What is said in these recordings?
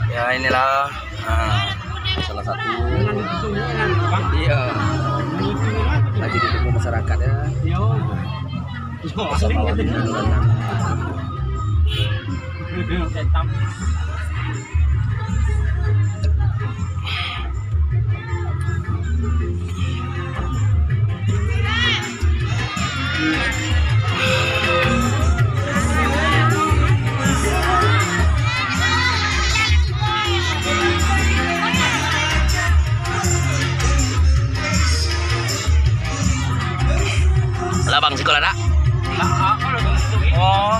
Ya inilah salah satu iya lagi ditunggu masyarakat ya bersama warga. Bang sekolah nak? Oh.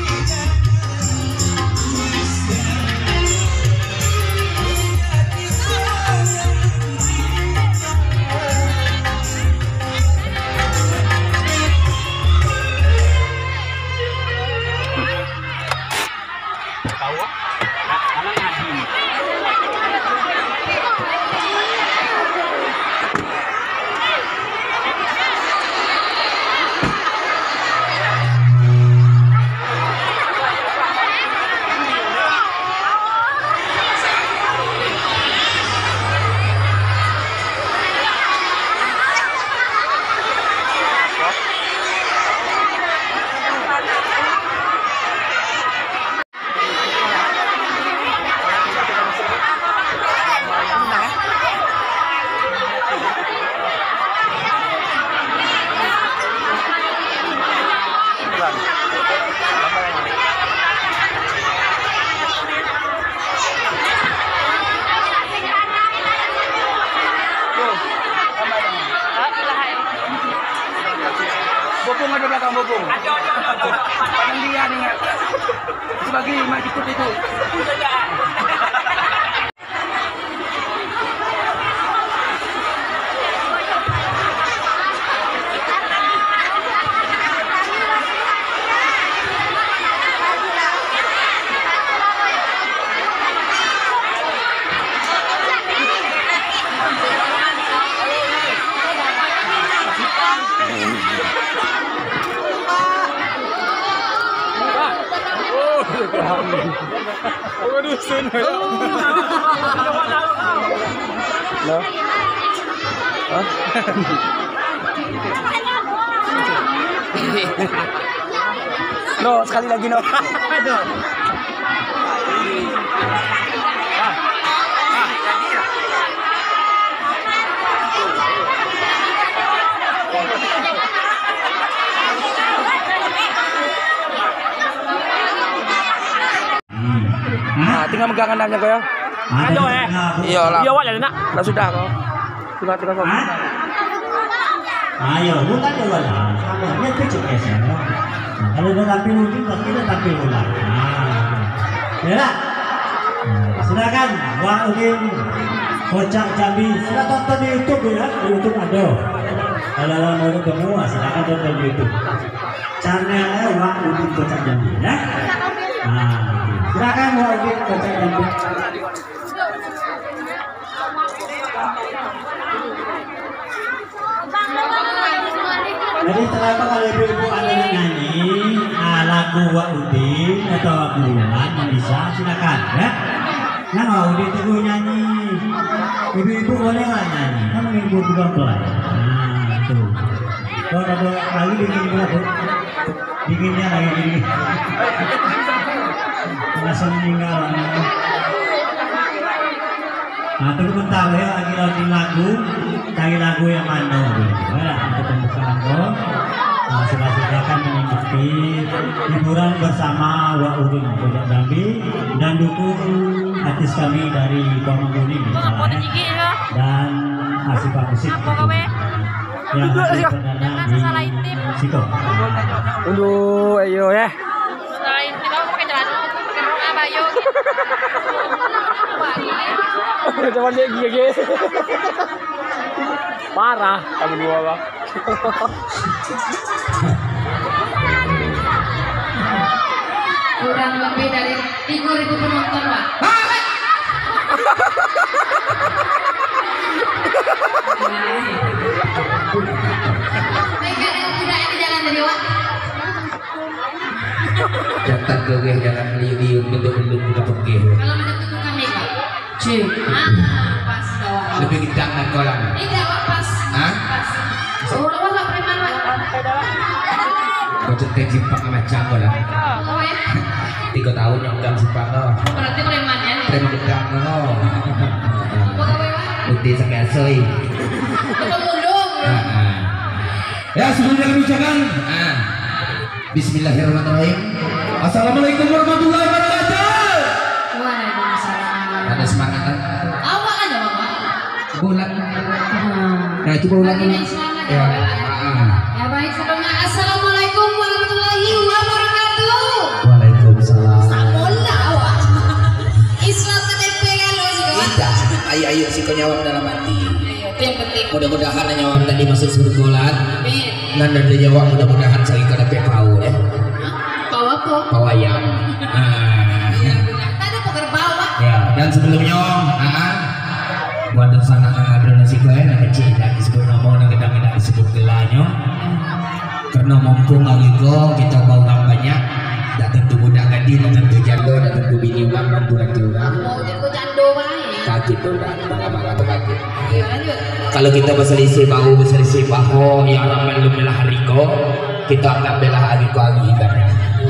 Bopong ada belakang bopong. Ada. Pandang dia nih. Sebagai mak ikut itu. Oh, dusun. No. Hah? No, sekali lagi no. Nah, tinggal megang kanannya kau ya. Ayo Iya lah. Iya wala nak. Lah sudah kau. Tinggal kau. Ayo, bukan ya wala. Sabarnya kecil ya. Kalau udah tampil mungkin pasti udah tampil ulang. Ya lah. Silakan Wak Udin Kocak Jambi. Silakan tonton di YouTube ya. Di YouTube ada. Kalau mau ketemu silakan tonton di YouTube. Channelnya Wak Udin Kocak Jambi ya. Nah, silakan Wak Udin Kocak Jambi. Jadi ternyata kalau ibu-ibu ada yang nyanyi lagu Wak Udin atau Wak Bulan yang bisa silakan ya. Nah Wak Udin itu nyanyi, ibu-ibu boleh nggak nyanyi? Kan ibu juga boleh. Nah itu. Kalau ada lagi bikin berapa? Bikinnya lagi gini. Langsung meninggal. Nah tunggu bentar ya, lagi lagu, cari lagu yang mana? Ya, untuk pembukaan kok. Nah, silakan mengikuti hiburan bersama Wak Udin Kocak Jambi dan dukung artis kami dari Pamangkuning dan Asifah Musik. Yang hasil di Siko. Aduh, ayo ya. Selain tidak pakai celana, pakai rok abayo. Cuman dia gigi. Parah kamu dua bang. Kurang lebih dari 3.000 penonton pak. Mereka yang tidak ini jalan dari Wak. Jangan gegeh, jangan liu-liu, belum kita pergi. Kalau menentukan kami pak. Cik. Pas bawa. Lebih gedang dan kolam. Tidak, Wak, pas. Hah? Pas. Oh, lawas Wak preman, Wak. Kau cetek simpang sama canggo lah. Oh ya. 3 tahun yang gang simpang lo. Berarti preman ya. Terima gedang lo. Apa gawe, Wak? Bukti sakasoi. Tukang mundung. Ya sebelum kami ucapkan. Bismillahirrahmanirrahim. Assalamualaikum warahmatullahi wabarakatuh. Waalaikumsalam. Ada semangat kan? Awak kan ya, Wak? Bulan. Nah coba ulang Lagi dulu. naik semangat Ya. ya, Wak. Ya baik, sebelumnya Assalamualaikum warahmatullahi wabarakatuh. Waalaikumsalam. Samola, Wak. Islam KTP kalau sih, Wak. Tidak. Ayo si kau nyawab dalam hati. Itu yang penting. Mudah-mudahan nyawab tadi masuk surga lan. Amin. Dan dari jawab mudah-mudahan saya kada pau ya. Pau apa? Pau ayam. Tadi poker bawa. Ya, dan sebelumnya buat sana ada nasi goreng nak kecil tak disebut nama nak gedang tak disebut gelanyo. Karena mumpung lagi kita bawa banyak, tak tentu budak gadi, tak tentu jando, tak tentu bini orang, mampu nanti orang. Mau jadi jando baik. Kaget tu dah, bangga-bangga tu kaget. Iya, lanjut. Kalau kita berselisih bahu, ya ramai lu belah hariko, kita anggap belah hariko lagi ibadah.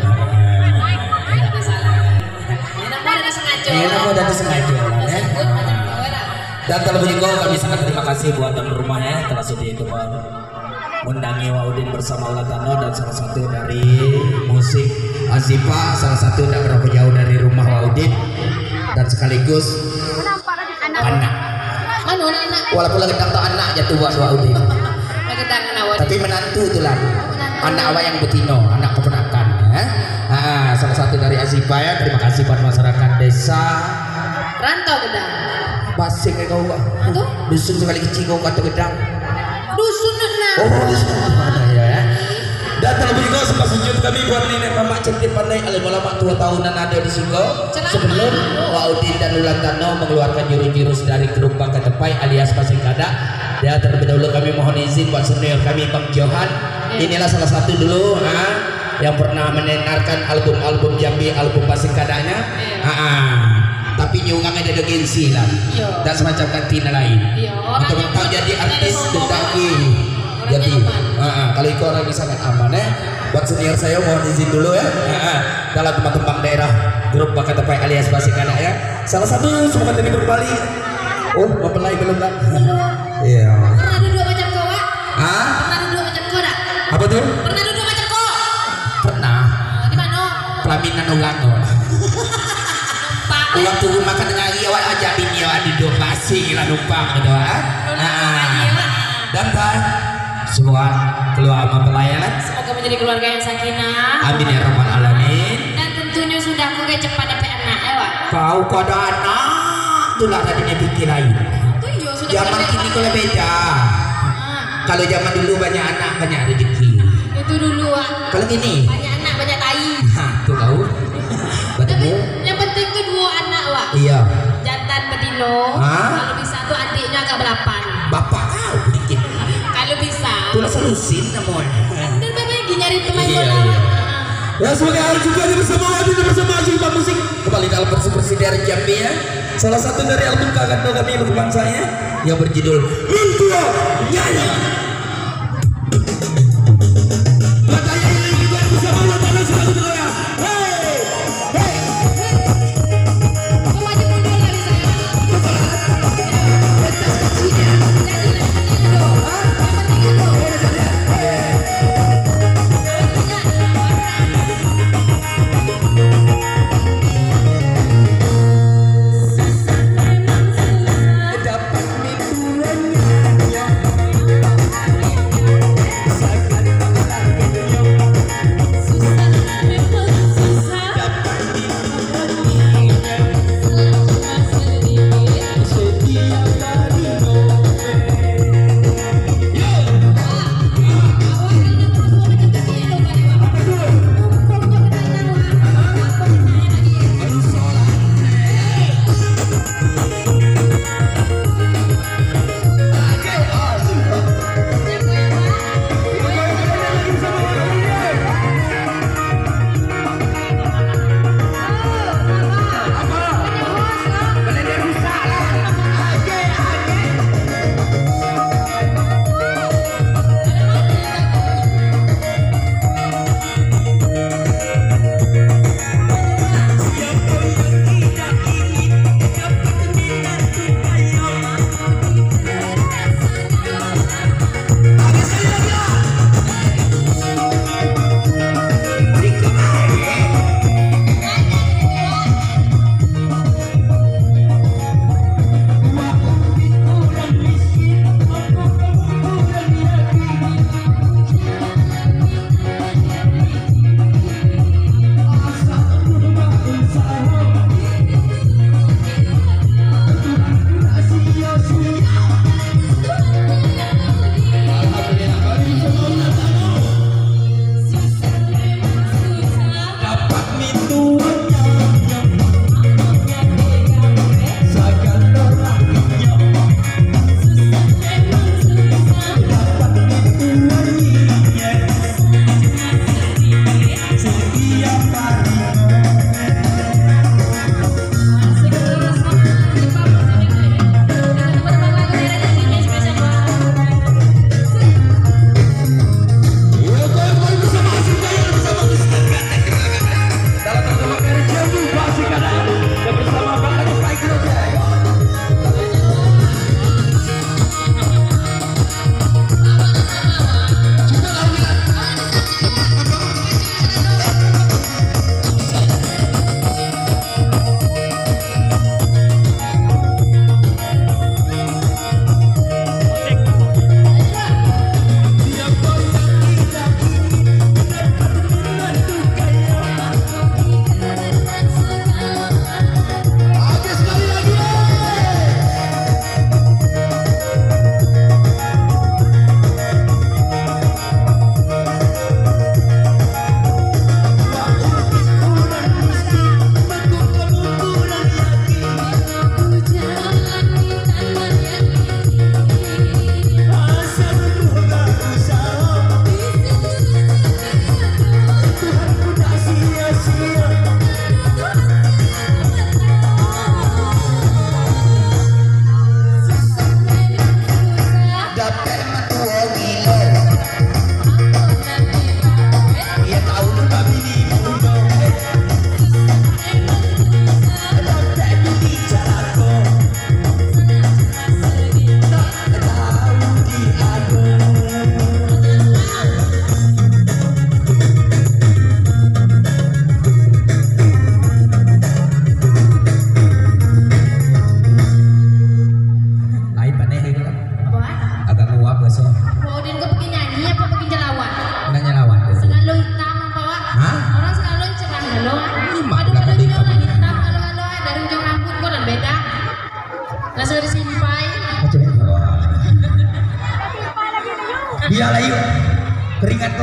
Ada salah. Enak mau ada sengaja. Enak mau ada sengaja, ya. Sebut macam gue lah. Dan terlebih juga kami sangat terima kasih buat tuan rumahnya telah sedia itu mendangi Waudin bersama Ulatano dan salah satu dari musik Azifa, salah satu tidak berapa jauh dari rumah Waudin dan sekaligus anak. Mana anak? Walaupun lagi tak anak jatuh buat Waudin, Lagi tangan awak. tapi menantu itulah anak awak yang betino, anak keponakan. Salah satu dari Azifa ya. Terima kasih buat masyarakat desa Rantau gedang. Basing kau Itu? dusun sekali kecil kau kata gedang. Dusun nak. Oh, dusun mana ya? Dan terlebih juga sempat sujud kami buat nenek mamak cantik pandai alim-ulama 2 tahunan ada di Singgo. Sebelum Waudin dan Ulatano mengeluarkan jurus-jurus dari grup Bangka Tepai alias Pasing Kada. Ya, terlebih dahulu kami mohon izin buat senior kami Bang Johan. Inilah salah satu dulu yang pernah mendengarkan album-album Jambi, album Pasing Kadanya. Tapi nyungangnya ada gengsi lah. Dan semacam kantina lain. Untuk tahu jadi artis dendaki. Jadi kalau itu orang sangat aman ya. Buat senior saya mohon izin dulu ya. Dalam teman-teman daerah grup Bangka Tepai alias Basikana ya. Salah satu semoga tadi berbalik. Oh, mempelai belum kan? Iya. Pernah duduk macam kau, Wak? Hah? Pernah duduk macam kau tak? Apa tuh? Pernah duduk macam kau? Pernah. Di mana? Pelaminan ulang kok. Ulang tunggu makan dengan dia awak ajak bini awak duduk basing lah numpang gitu dan semua keluar mempelai kan. Semoga menjadi keluarga yang sakinah. Amin ya rabbal alamin. Dan tentunya sudah aku kayak cepat dapat anak ya, Wak. Kau kau ada anak itulah tadinya pikir lain. Tujuh sudah. Zaman kini kalau beda. Kalau zaman dulu banyak anak banyak rezeki. Itu dulu, Wak. Kalau gini Banyak anak banyak tai. tuh kau Tapi bertemu. yang penting tuh 2 anak, Wak. Iya. Jantan betino. Hah? Kalau bisa tuh adiknya agak belapan. Bapak kau dikit. Kalau bisa. Tulah solusin namun. Dan bapak lagi nyari teman Iya, bola, iya. Wak. Ya sebagai hari juga bersama Waudin bersama Azifa Musik kembali dalam bersih-bersih dari Jambi ya. Salah satu dari album kakak kami teman saya yang berjudul Mintua Nyanyi. Batanya ini juga bersama Ulatano selalu ya. Hey, hey. Kau maju mundur kali saya. Dapat mituannya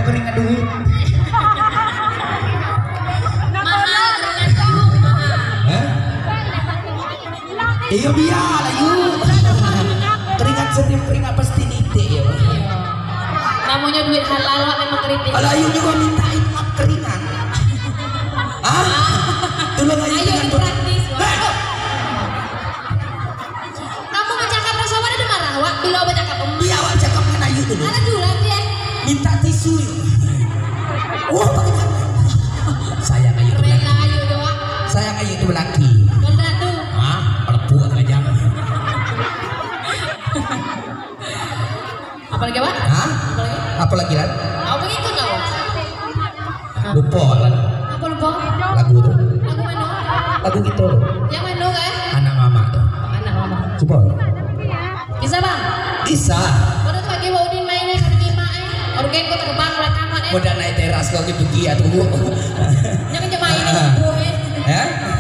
keringat duit. Mahal keringat dulu, mahal. Hah? Iya biar lah yuk. Keringat setiap keringat pasti nite ya. Namanya duit halal wak memang kritik. Kalau ayu juga mintain maaf keringat. Ah? Tolong ayu Ayo dengan dipraktis, Wak. Kamu ngecakap sama ada marah, Wak. Bila apa cakap? Iya awak cakap dengan ayu dulu. Ada dulu dia. Minta tisu yuk. Wah bagaimana? Sayang ayu itu Keren laki. lah ayo tuh, Wak. Sayang ayu itu laki. Kontra tuh. Ah, perempuan aja. Apalagi, Wak? Hah? Apalagi? Apa lagi lan? Aku pengen ikut nggak, Wak? Lupa lan. Apa lupa? Lagu tuh. Lagu mana? Lagu gitu. Yang mana kan? Anak mama tuh. Anak mama. Coba. Bisa bang? Bisa. Baru tuh pagi mau udin mainnya kan gimana? Orang kau tak kebang rekaman Mau naik teras kau pergi atau Jangan cuma ini. Eh?